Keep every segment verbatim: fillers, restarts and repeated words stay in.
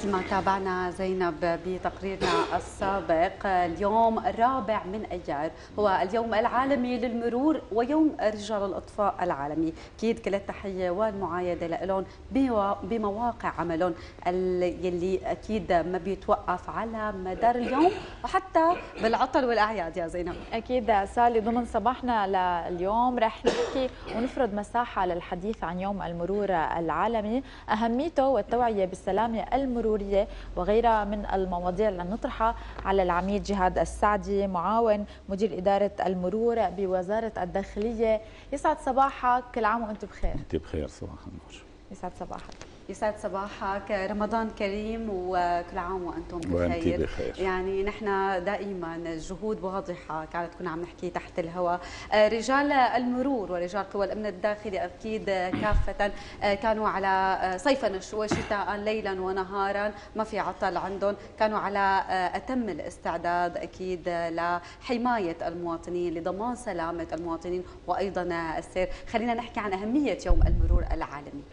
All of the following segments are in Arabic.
مثل ما تابعنا زينب بتقريرنا السابق، اليوم الرابع من أيار هو اليوم العالمي للمرور ويوم رجال الإطفاء العالمي. أكيد كل التحية والمعايدة لهم بمواقع عملهم يلي أكيد ما بيتوقف على مدار اليوم وحتى بالعطل والأعياد. يا زينب أكيد سالي، ضمن صباحنا لليوم رح نحكي ونفرض مساحة للحديث عن يوم المرور العالمي، أهميته والتوعية بالسلامة المرورية وغيرها من المواضيع اللي نطرحها على العميد جهاد السعدي، معاون مدير إدارة المرور بوزارة الداخلية. يسعد صباحك، كل عام وأنت بخير. أنت بخير، صباح النور. يسعد صباحك. يسعد صباحك، رمضان كريم وكل عام وانتم بخير. وانت بخير. يعني نحن دائما الجهود واضحه كانت كنا عم نحكي تحت الهواء، رجال المرور ورجال قوى الامن الداخلي اكيد كافه كانوا على صيفا وشتاء ليلا ونهارا، ما في عطل عندهم، كانوا على اتم الاستعداد اكيد لحمايه المواطنين، لضمان سلامه المواطنين وايضا السير. خلينا نحكي عن اهميه يوم المرور العالمي.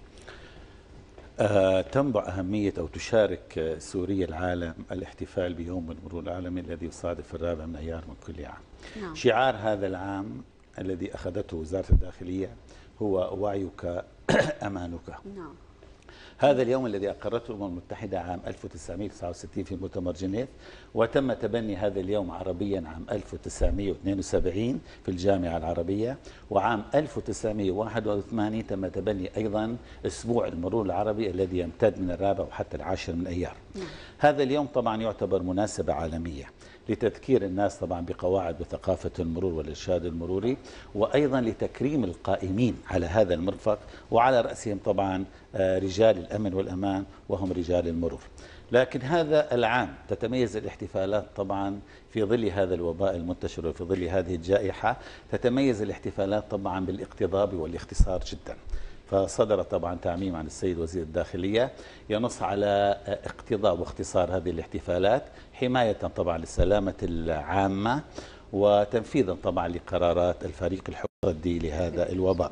آه، تنبع أهمية أو تشارك سوريا العالم الاحتفال بيوم المرور العالمي الذي يصادف الرابع من أيار من كل عام. نعم. شعار هذا العام الذي أخذته وزارة الداخلية هو وعيك أمانك. نعم. هذا اليوم الذي أقرته الأمم المتحدة عام ألف وتسعمئة وتسعة وستين في مؤتمر جنيف، وتم تبني هذا اليوم عربيا عام ألف وتسعمئة واثنين وسبعين في الجامعة العربية، وعام ألف وتسعمئة وواحد وثمانين تم تبني أيضا أسبوع المرور العربي الذي يمتد من الرابع وحتى العاشر من أيار. نعم. هذا اليوم طبعا يعتبر مناسبة عالمية لتذكير الناس طبعا بقواعد وثقافة المرور والإرشاد المروري، وأيضا لتكريم القائمين على هذا المرفق، وعلى رأسهم طبعا رجال الأمن والأمان وهم رجال المرور. لكن هذا العام تتميز الاحتفالات طبعا في ظل هذا الوباء المنتشر وفي ظل هذه الجائحة، تتميز الاحتفالات طبعا بالاقتضاب والاختصار جدا. فصدر طبعا تعميم عن السيد وزير الداخلية ينص على اقتضاء واختصار هذه الاحتفالات حماية طبعا للسلامة العامة، وتنفيذا طبعا لقرارات الفريق الحدي لهذا الوباء.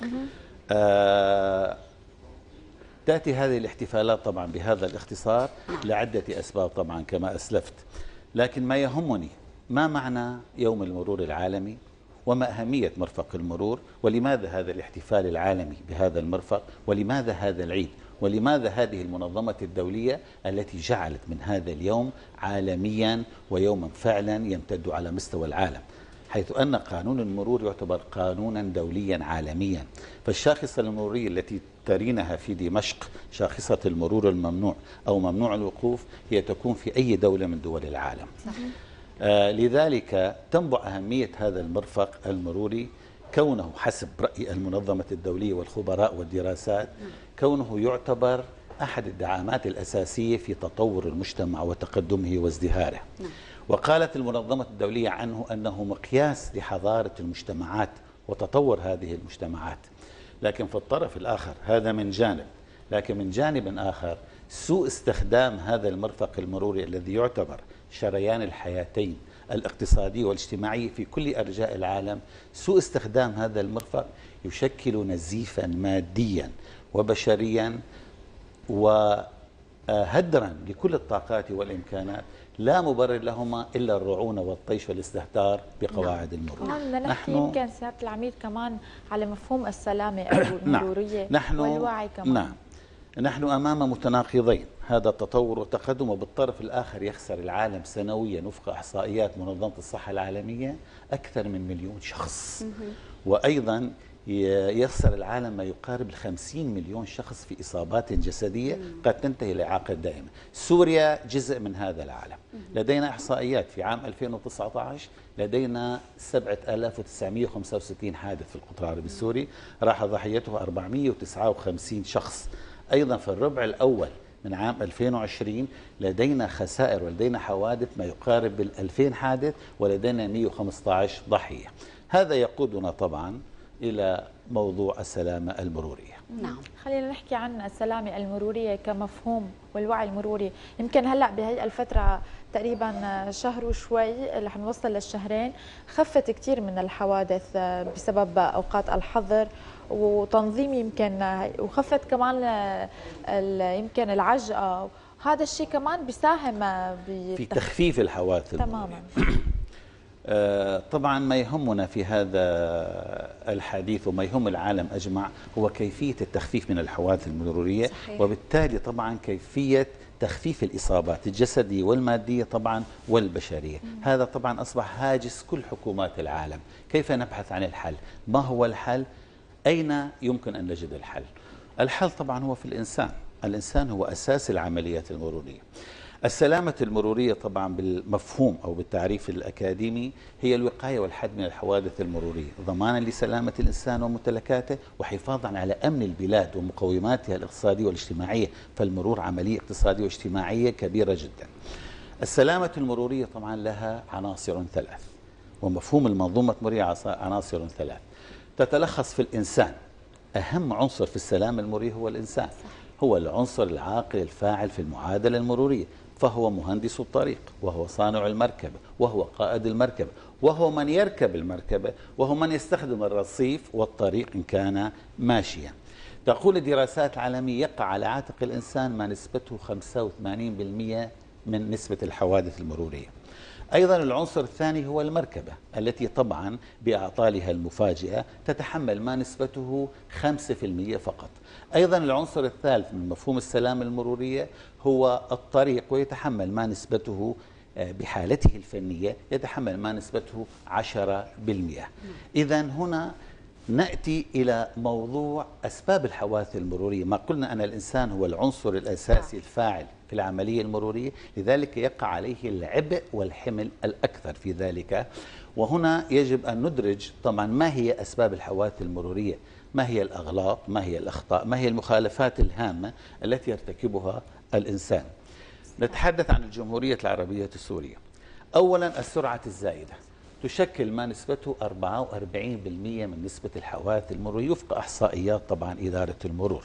آه تأتي هذه الاحتفالات طبعا بهذا الاختصار لعدة أسباب طبعا كما أسلفت، لكن ما يهمني ما معنى يوم المرور العالمي، وما أهمية مرفق المرور، ولماذا هذا الاحتفال العالمي بهذا المرفق، ولماذا هذا العيد، ولماذا هذه المنظمة الدولية التي جعلت من هذا اليوم عالميا ويوما فعلا يمتد على مستوى العالم، حيث أن قانون المرور يعتبر قانونا دوليا عالميا. فالشاخصة المرورية التي ترينها في دمشق، شاخصة المرور الممنوع أو ممنوع الوقوف، هي تكون في أي دولة من دول العالم. صحيح. آه لذلك تنبع أهمية هذا المرفق المروري كونه حسب رأي المنظمة الدولية والخبراء والدراسات كونه يعتبر أحد الدعامات الأساسية في تطور المجتمع وتقدمه وازدهاره. وقالت المنظمة الدولية عنه أنه مقياس لحضارة المجتمعات وتطور هذه المجتمعات. لكن في الطرف الآخر، هذا من جانب، لكن من جانب آخر سوء استخدام هذا المرفق المروري الذي يعتبر شريان الحياتين الاقتصادي والاجتماعي في كل أرجاء العالم، سوء استخدام هذا المرفق يشكل نزيفا ماديا وبشريا وهدرا لكل الطاقات والإمكانات، لا مبرر لهما إلا الرعونة والطيش والاستهتار بقواعد المرور. بدنا نحكي يمكن سيادة العميد كمان على مفهوم السلامة المرورية نعم. والوعي كمان. نعم، نحن أمام متناقضين، هذا التطور والتقدم، وبالطرف الآخر يخسر العالم سنويا وفق إحصائيات منظمة الصحة العالمية أكثر من مليون شخص، وأيضا يخسر العالم ما يقارب الخمسين مليون شخص في إصابات جسدية قد تنتهي الإعاقة الدائمة. سوريا جزء من هذا العالم. لدينا إحصائيات في عام ألفين وتسعة عشر لدينا سبعة آلاف وتسعمئة وخمسة وستين حادث في القطر العربي السوري، راح ضحيته أربعمئة وتسعة وخمسين شخص. أيضا في الربع الأول من عام ألفين وعشرين لدينا خسائر ولدينا حوادث ما يقارب الألفين حادث، ولدينا مئة وخمسة عشر ضحية. هذا يقودنا طبعا إلى موضوع السلامة المرورية. نعم، خلينا نحكي عن السلامة المرورية كمفهوم والوعي المروري. يمكن هلأ بهي الفترة تقريبا شهر وشوي رح نوصل للشهرين، خفت كثير من الحوادث بسبب أوقات الحظر وتنظيم، يمكن وخفت كمان يمكن العجقة هذا الشيء كمان بيساهم في تخفيف الحوادث تماما. آه طبعا ما يهمنا في هذا الحديث وما يهم العالم أجمع هو كيفية التخفيف من الحوادث المرورية. صحيح. وبالتالي طبعا كيفية تخفيف الإصابات الجسدية والمادية طبعا والبشرية. مم. هذا طبعا أصبح هاجس كل حكومات العالم. كيف نبحث عن الحل؟ ما هو الحل؟ أين يمكن أن نجد الحل؟ الحل طبعا هو في الإنسان. الإنسان هو أساس العمليات المرورية. السلامة المرورية طبعا بالمفهوم أو بالتعريف الأكاديمي هي الوقاية والحد من الحوادث المرورية ضمانا لسلامة الإنسان وممتلكاته وحفاظا على أمن البلاد ومقوماتها الاقتصادية والاجتماعية، فالمرور عملية اقتصادية واجتماعية كبيرة جدا. السلامة المرورية طبعا لها عناصر ثلاث، ومفهوم المنظومة المرورية عناصر ثلاث تتلخص في الإنسان. أهم عنصر في السلامة المرورية هو الإنسان، هو العنصر العاقل الفاعل في المعادلة المرورية، فهو مهندس الطريق، وهو صانع المركبة، وهو قائد المركبة، وهو من يركب المركبة، وهو من يستخدم الرصيف والطريق إن كان ماشيا. تقول الدراسات العالمية يقع على عاتق الإنسان ما نسبته خمسة وثمانين بالمئة من نسبة الحوادث المرورية. أيضا العنصر الثاني هو المركبة التي طبعا بأعطالها المفاجئة تتحمل ما نسبته خمسة بالمئة فقط. أيضا العنصر الثالث من مفهوم السلامة المرورية هو الطريق، ويتحمل ما نسبته بحالته الفنية يتحمل ما نسبته عشرة بالمئة. إذن هنا نأتي إلى موضوع أسباب الحوادث المرورية. ما قلنا أن الإنسان هو العنصر الأساسي الفاعل في العملية المرورية، لذلك يقع عليه العبء والحمل الأكثر في ذلك. وهنا يجب أن ندرج طبعا ما هي أسباب الحوادث المرورية، ما هي الأغلاط، ما هي الأخطاء، ما هي المخالفات الهامة التي يرتكبها الإنسان. نتحدث عن الجمهورية العربية السورية. أولا السرعة الزائدة تشكل ما نسبته أربعة وأربعين بالمئة من نسبة الحوادث المرورية وفق إحصائيات طبعا إدارة المرور.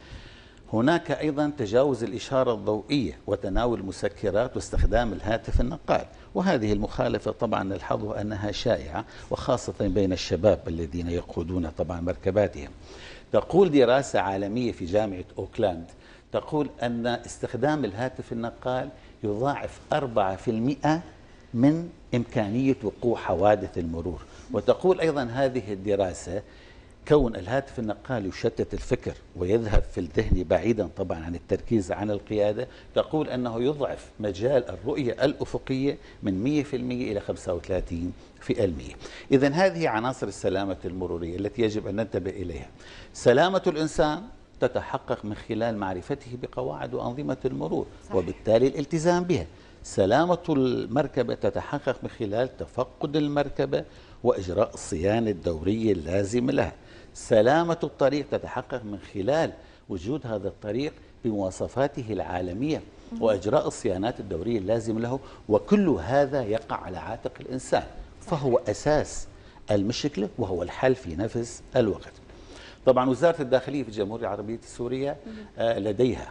هناك أيضا تجاوز الإشارة الضوئية وتناول المسكرات واستخدام الهاتف النقال، وهذه المخالفة طبعا نلحظها أنها شائعة وخاصة بين الشباب الذين يقودون طبعا مركباتهم. تقول دراسة عالمية في جامعة أوكلاند تقول أن استخدام الهاتف النقال يضاعف أربعة بالمئة من إمكانية وقوع حوادث المرور. وتقول أيضا هذه الدراسة كون الهاتف النقال يشتت الفكر ويذهب في الذهن بعيدا طبعا عن التركيز عن القيادة، تقول أنه يضعف مجال الرؤية الأفقية من مئة بالمئة إلى خمسة وثلاثين بالمئة. إذن هذه عناصر السلامة المرورية التي يجب أن ننتبه إليها. سلامة الإنسان تتحقق من خلال معرفته بقواعد وأنظمة المرور صحيح. وبالتالي الالتزام بها. سلامة المركبة تتحقق من خلال تفقد المركبة وإجراء الصيانة الدورية اللازمة لها. سلامة الطريق تتحقق من خلال وجود هذا الطريق بمواصفاته العالمية وإجراء الصيانات الدورية اللازمة له، وكل هذا يقع على عاتق الإنسان، فهو أساس المشكلة وهو الحل في نفس الوقت. طبعا وزارة الداخلية في الجمهورية العربية السورية لديها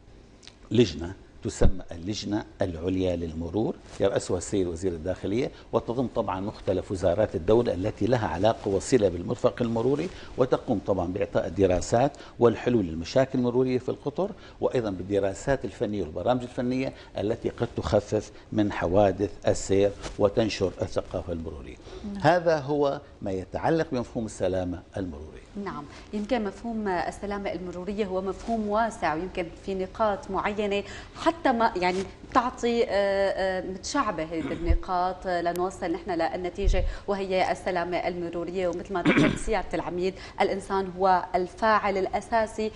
لجنة تسمى اللجنة العليا للمرور يرأسها السيد وزير الداخلية، وتضم طبعا مختلف وزارات الدولة التي لها علاقة وصلة بالمرفق المروري، وتقوم طبعا بإعطاء الدراسات والحلول للمشاكل المرورية في القطر، وأيضا بالدراسات الفنية والبرامج الفنية التي قد تخفف من حوادث السير وتنشر الثقافة المرورية. نعم. هذا هو ما يتعلق بمفهوم السلامة المرورية. نعم، يمكن مفهوم السلامة المرورية هو مفهوم واسع، ويمكن في نقاط معينة حتى ما يعني تعطي متشعبة هذه النقاط لنوصل نحن للنتيجة وهي السلامة المرورية. ومثل ما ذكرت سيادة العميد، الإنسان هو الفاعل الأساسي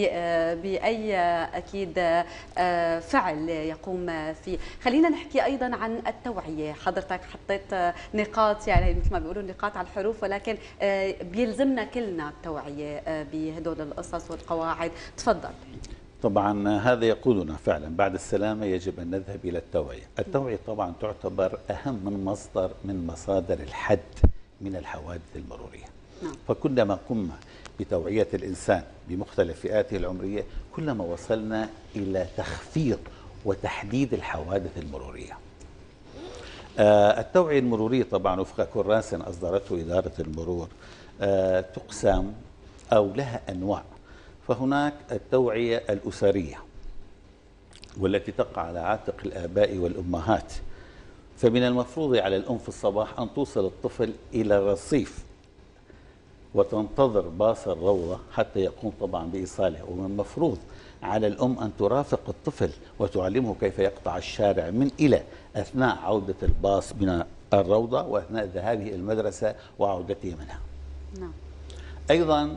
بأي أكيد فعل يقوم فيه. خلينا نحكي أيضا عن التوعية. حضرتك حطيت نقاط يعني مثل ما بيقولوا نقاط على الحروف، ولكن بيلزمنا كلنا التوعية بهدول القصص والقواعد. تفضل. طبعا هذا يقودنا فعلا بعد السلامة يجب أن نذهب إلى التوعية. التوعية طبعا تعتبر أهم من مصدر من مصادر الحد من الحوادث المرورية. نعم. فكلما قمنا بتوعية الإنسان بمختلف فئاته العمرية كلما وصلنا إلى تخفيض وتحديد الحوادث المرورية. آه التوعية المرورية طبعا وفق كراس أصدرته إدارة المرور آه تقسم أو لها أنواع. فهناك التوعية الأسرية، والتي تقع على عاتق الآباء والأمهات. فمن المفروض على الأم في الصباح أن توصل الطفل إلى الرصيف وتنتظر باص الروضة حتى يقوم طبعا بإيصاله، ومن المفروض على الأم أن ترافق الطفل وتعلمه كيف يقطع الشارع من إلى أثناء عودة الباص من الروضة وأثناء ذهابه إلى المدرسة وعودته منها. نعم. أيضا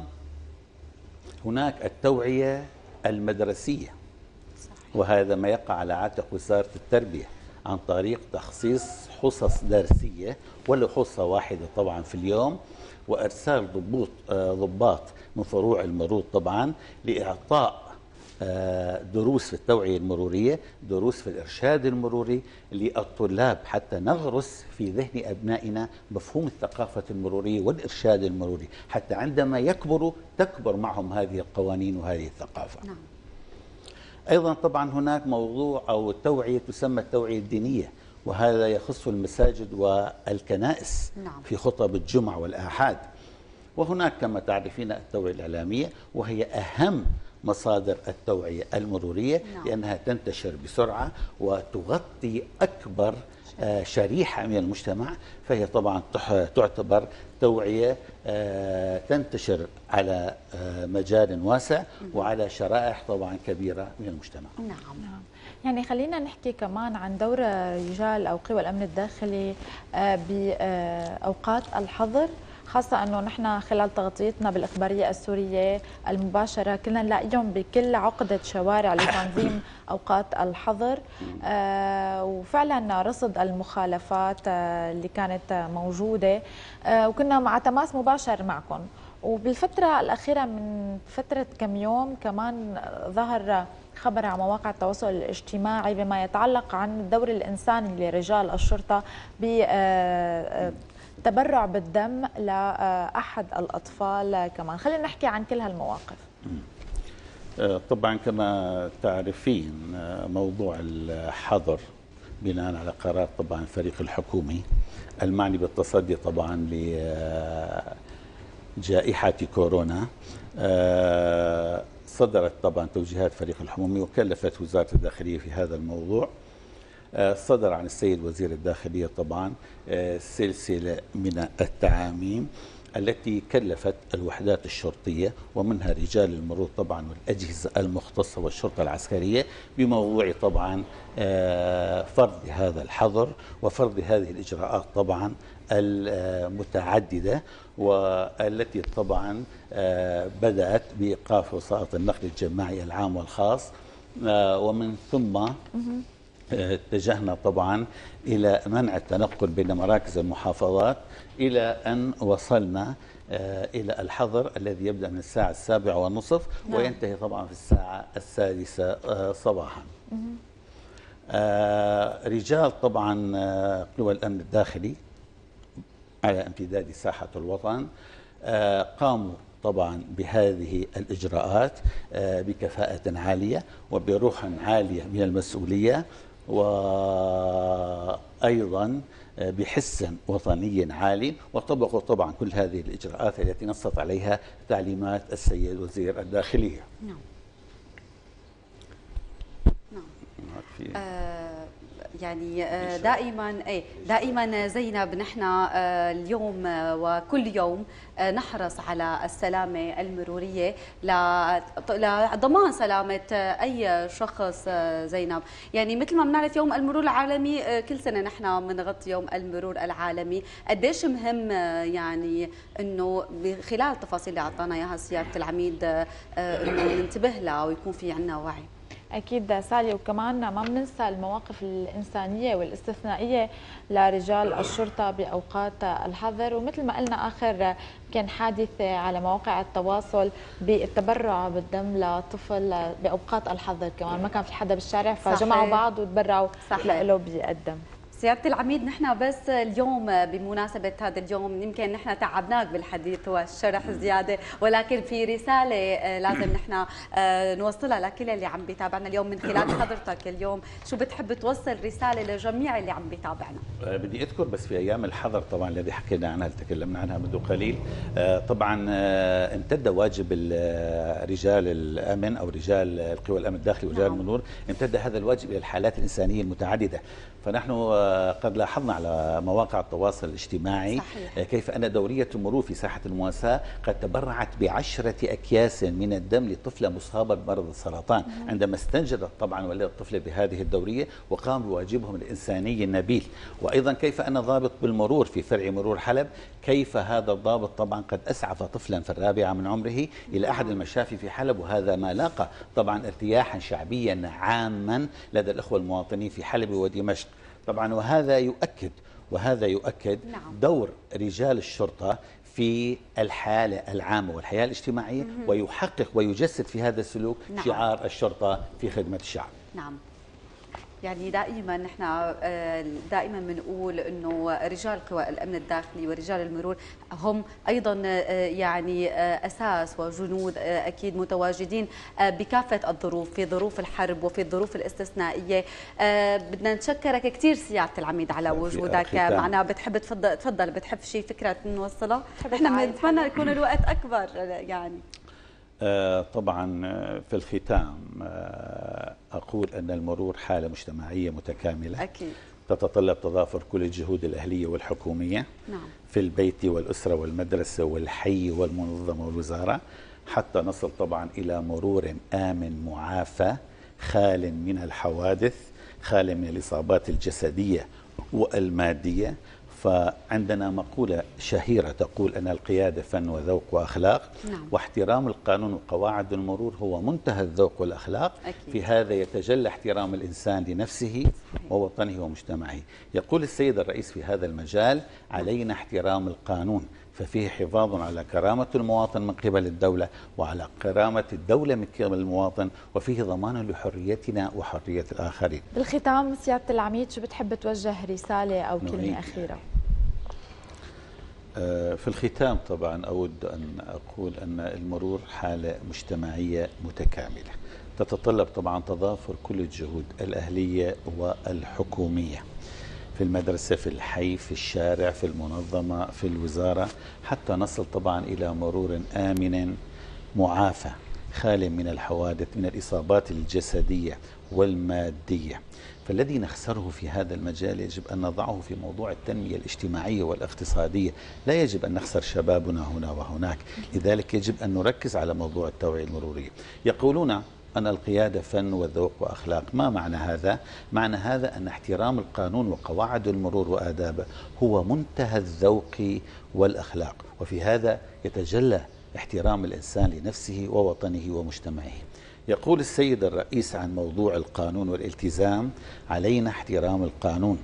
هناك التوعية المدرسية، وهذا ما يقع على عاتق وزارة التربية عن طريق تخصيص حصص درسية ولو حصة واحدة طبعا في اليوم، وإرسال ضبوط ضباط من فروع المرور طبعا لإعطاء دروس في التوعية المرورية، دروس في الإرشاد المروري للطلاب حتى نغرس في ذهن أبنائنا مفهوم الثقافة المرورية والإرشاد المروري، حتى عندما يكبروا تكبر معهم هذه القوانين وهذه الثقافة. نعم. أيضا طبعا هناك موضوع أو توعية تسمى التوعية الدينية، وهذا يخص المساجد والكنائس. نعم. في خطب الجمعة والآحاد. وهناك كما تعرفين التوعية الإعلامية، وهي أهم مصادر التوعية المرورية. نعم. لأنها تنتشر بسرعة وتغطي أكبر شريحة من المجتمع، فهي طبعا تعتبر توعية تنتشر على مجال واسع وعلى شرائح طبعا كبيرة من المجتمع. نعم. يعني خلينا نحكي كمان عن دور رجال أو قوى الأمن الداخلي بأوقات الحظر، خاصة أنه نحن خلال تغطيتنا بالإخبارية السورية المباشرة كنا نلاقيهم بكل عقدة شوارع لتنظيم أوقات الحظر، آه وفعلا رصد المخالفات آه اللي كانت موجودة، آه وكنا مع تماس مباشر معكم. وبالفترة الأخيرة من فترة كم يوم كمان ظهر خبر على مواقع التواصل الاجتماعي بما يتعلق عن الدور الإنساني لرجال الشرطة ب تبرع بالدم لأحد الأطفال كمان. خلينا نحكي عن كل هالمواقف. طبعا كما تعرفين موضوع الحظر بناء على قرار طبعا الفريق الحكومي المعني بالتصدي طبعا لجائحة كورونا، صدرت طبعا توجيهات فريق الحكومي وكلفت وزارة الداخلية في هذا الموضوع. صدر عن السيد وزير الداخلية طبعا سلسلة من التعاميم التي كلفت الوحدات الشرطية ومنها رجال المرور طبعا والأجهزة المختصة والشرطة العسكرية بموضوع طبعا فرض هذا الحظر وفرض هذه الإجراءات طبعا المتعددة، والتي طبعا بدأت بإيقاف وسائط النقل الجماعي العام والخاص، ومن ثم اتجهنا طبعا إلى منع التنقل بين مراكز المحافظات إلى أن وصلنا إلى الحظر الذي يبدأ من الساعة السابعة والنصف وينتهي طبعا في الساعة السادسة صباحا. رجال طبعا قوى الأمن الداخلي على امتداد ساحة الوطن قاموا طبعا بهذه الإجراءات بكفاءة عالية وبروح عالية من المسؤولية، وأيضا بحس وطني عالي، وطبقوا طبعا كل هذه الإجراءات التي نصت عليها تعليمات السيد وزير الداخلية. نعم. نعم. آه يعني دائما اي دائما زينب نحن اليوم وكل يوم نحرص على السلامه المروريه لضمان سلامه اي شخص زينب. يعني مثل ما بنعرف يوم المرور العالمي كل سنه نحن بنغطي يوم المرور العالمي، قديش مهم يعني انه خلال التفاصيل اللي اعطانا اياها سياده العميد انه ننتبه لها ويكون في عندنا وعي. أكيد سالي، وكمان ما بننسى المواقف الإنسانية والاستثنائية لرجال الشرطة بأوقات الحظر، ومثل ما قلنا آخر كان حادث على مواقع التواصل بالتبرع بالدم لطفل بأوقات الحظر، كمان ما كان في حدا بالشارع فجمعوا بعض وتبرعوا له بالدم. سيادة العميد، نحن بس اليوم بمناسبة هذا اليوم يمكن نحن تعبناك بالحديث والشرح زيادة، ولكن في رسالة لازم نحن نوصلها لكل اللي عم بيتابعنا اليوم من خلال حضرتك. اليوم شو بتحب توصل رسالة لجميع اللي عم بيتابعنا؟ بدي أذكر بس في أيام الحظر طبعا الذي حكينا عنها تكلمنا عنها منذ قليل، طبعا امتد واجب رجال الأمن أو رجال القوى الأمن الداخلي ورجال نعم. المرور، امتد هذا الواجب إلى الحالات الإنسانية المتعددة. فنحن قد لاحظنا على مواقع التواصل الاجتماعي صحيح. كيف أن دورية المرور في ساحة المواساة قد تبرعت بعشرة أكياس من الدم لطفلة مصابة بمرض السرطان مم. عندما استنجدت طبعا والدة الطفلة بهذه الدورية وقام بواجبهم الإنساني النبيل. وأيضا كيف أن ضابط بالمرور في فرع مرور حلب، كيف هذا الضابط طبعا قد أسعف طفلا في الرابعة من عمره إلى أحد المشافي في حلب، وهذا ما لاقى طبعا ارتياحا شعبيا عاما لدى الأخوة المواطنين في حلب ودمشق طبعا. وهذا يؤكد وهذا يؤكد نعم. دور رجال الشرطة في الحالة العامة والحياة الاجتماعية مم. ويحقق ويجسد في هذا السلوك نعم. شعار الشرطة في خدمة الشعب. نعم. يعني دائما نحن دائما بنقول انه رجال قوى الامن الداخلي ورجال المرور هم ايضا يعني اساس وجنود اكيد متواجدين بكافه الظروف، في ظروف الحرب وفي الظروف الاستثنائيه. بدنا نشكرك كثير سياده العميد على وجودك معنا. بتحب تفضل تفضل بتحب شيء فكره نوصلها؟ احنا بنتمنى يكون الوقت اكبر يعني. طبعا في الختام أقول أن المرور حالة مجتمعية متكاملة أكيد. تتطلب تضافر كل الجهود الأهلية والحكومية نعم. في البيت والأسرة والمدرسة والحي والمنظمة والوزارة، حتى نصل طبعا إلى مرور آمن معافى خال من الحوادث، خال من الإصابات الجسدية والمادية. فعندنا مقولة شهيرة تقول أن القيادة فن وذوق وأخلاق نعم. واحترام القانون وقواعد المرور هو منتهى الذوق والأخلاق أكيد. في هذا يتجلى احترام الإنسان لنفسه ووطنه ومجتمعه. يقول السيد الرئيس في هذا المجال علينا احترام القانون، ففيه حفاظ على كرامة المواطن من قبل الدولة وعلى كرامة الدولة من قبل المواطن، وفيه ضمان لحريتنا وحرية الآخرين. بالختام سيادة العميد شو بتحب توجه رسالة أو كلمة أخيرة؟ في الختام طبعا أود أن أقول أن المرور حالة مجتمعية متكاملة تتطلب طبعا تضافر كل الجهود الأهلية والحكومية في المدرسة، في الحي، في الشارع، في المنظمة، في الوزارة، حتى نصل طبعا إلى مرور آمن معافى خال من الحوادث من الإصابات الجسدية والمادية. فالذي نخسره في هذا المجال يجب أن نضعه في موضوع التنمية الاجتماعية والاقتصادية، لا يجب أن نخسر شبابنا هنا وهناك. لذلك يجب أن نركز على موضوع التوعية المرورية. يقولون أن القيادة فن وذوق وأخلاق. ما معنى هذا؟ معنى هذا أن احترام القانون وقواعد المرور وآدابه هو منتهى الذوق والأخلاق، وفي هذا يتجلى احترام الإنسان لنفسه ووطنه ومجتمعه. يقول السيد الرئيس عن موضوع القانون والالتزام علينا احترام القانون،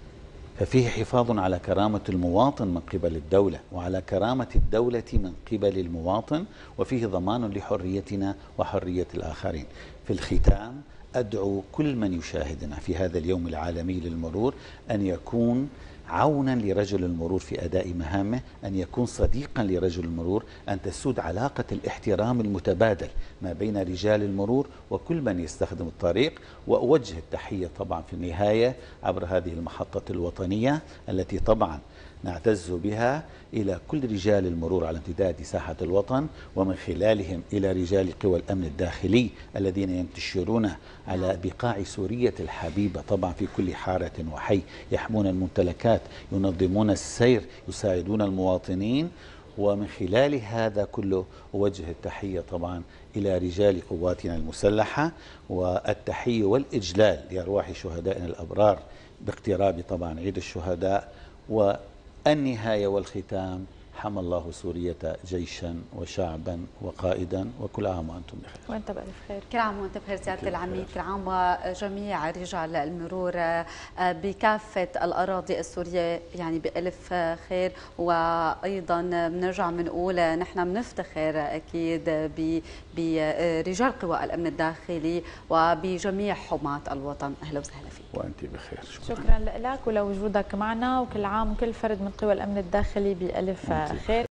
ففيه حفاظ على كرامة المواطن من قبل الدولة وعلى كرامة الدولة من قبل المواطن، وفيه ضمان لحريتنا وحرية الآخرين. في الختام أدعو كل من يشاهدنا في هذا اليوم العالمي للمرور أن يكون عونا لرجل المرور في أداء مهامه، أن يكون صديقا لرجل المرور، أن تسود علاقة الاحترام المتبادل ما بين رجال المرور وكل من يستخدم الطريق. وأوجه التحية طبعا في النهاية عبر هذه المحطة الوطنية التي طبعا نعتز بها إلى كل رجال المرور على امتداد ساحة الوطن، ومن خلالهم إلى رجال قوى الأمن الداخلي الذين ينتشرون على بقاع سورية الحبيبة طبعا في كل حارة وحي، يحمون الممتلكات، ينظمون السير، يساعدون المواطنين. ومن خلال هذا كله أوجه التحية طبعا إلى رجال قواتنا المسلحة، والتحية والإجلال لأرواح شهدائنا الأبرار باقتراب طبعا عيد الشهداء. والنهاية والختام حمى الله سورية جيشا وشعبا وقائدا، وكل عام وأنتم بخير. وأنت بألف خير. كل عام وأنت بخير سيادة العميد، كل عام وجميع رجال المرور بكافة الأراضي السورية يعني بألف خير. وأيضا بنرجع بنقول نحن بنفتخر أكيد برجال قوى الأمن الداخلي وبجميع حماة الوطن. أهلا وسهلا فيك. وأنت بخير. شكرا, شكرا لك ولوجودك معنا، وكل عام وكل فرد من قوى الأمن الداخلي بألف خير.